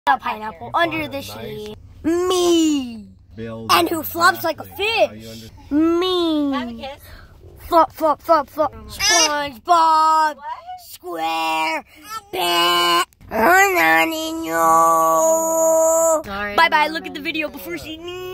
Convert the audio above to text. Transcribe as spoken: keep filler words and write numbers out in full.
A pineapple under the sheet. Me. And who flops like a fish? Me. Have a kiss. Flop, flop, flop, flop. SpongeBob. Square. Bat. Bye bye. Look at the video before she.